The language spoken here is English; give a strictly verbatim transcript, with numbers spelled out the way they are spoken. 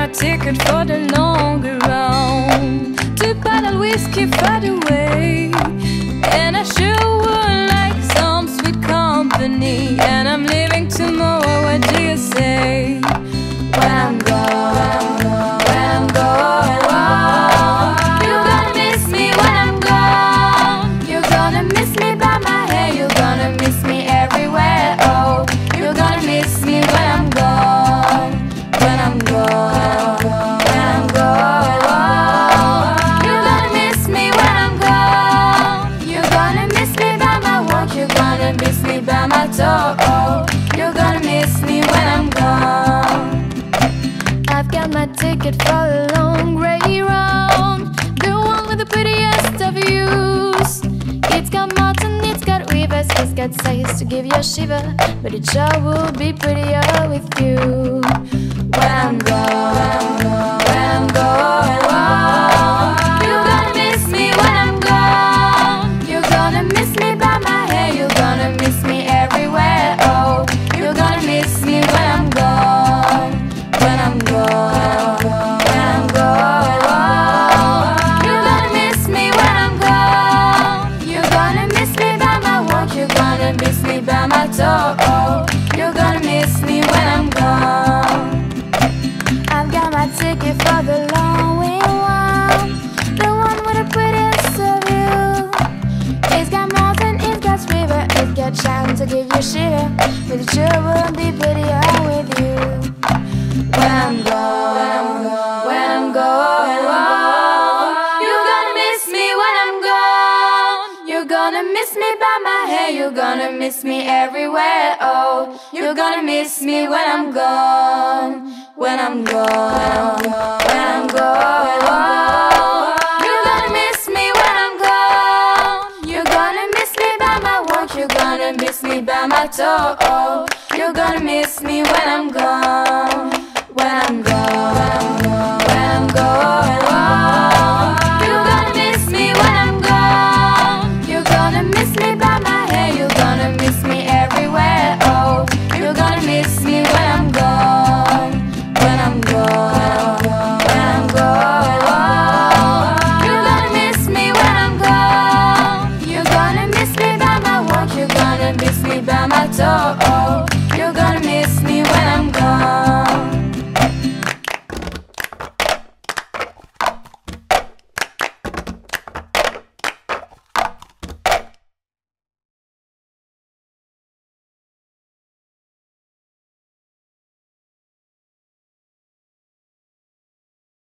my ticket for the longer round, to bottle whiskey far away. And I sure would like some sweet company. And I'm leaving tomorrow, what do you say? When I'm gone, when I'm gone, you're gonna miss me when I'm gone. You're gonna miss me by my hair, you're gonna miss me everywhere. Oh, you're gonna miss me when I'm gone, when I'm gone, when I'm gone. You're gonna miss me when I'm gone. You're gonna miss me by my walk, you're gonna miss me by my talk. Oh, you're gonna miss me when I'm gone. I've got my ticket for a long grey round, the one with the prettiest of views. It's got mountains, it's got rivers, it's got sights to give you a shiver, but it sure will be prettier with you. When I'm gone, when I'm gone, you're gonna miss me when I'm gone. You're gonna miss me by my hair, you're gonna miss me everywhere. Oh, you're gonna miss me when I'm gone, when I'm gone, when I'm gone. You're gonna miss me when I'm gone. You're gonna miss me by my walk, you're gonna miss me by my talk. Oh, you're gonna miss me when I'm gone. I've got my ticket for the long way round, the one with the prettiest of view. It's got mountain, it's got river, it's got shine to give you shiver, but it sure will be prettier with you. When I'm gone, when I'm gone, you're gonna miss me when I'm gone. You're gonna miss me by my hair, you're gonna miss me everywhere. Oh, you're gonna miss me when I'm gone, when I'm gone, when I'm gone. You're gonna miss me when I'm gone. You're gonna miss me by my walk, you're gonna miss me by my talk. Oh, you're gonna miss me when I'm gone, when I'm gone, when I'm gone. You're gonna miss me when I'm gone. You're gonna miss me by my hair, you're gonna miss me everywhere. Oh, you're gonna miss me when I'm gone, when I'm gone, when I'm gone. You're gonna miss me when I'm gone. You're gonna miss me by my walk, you're gonna miss me by my talk.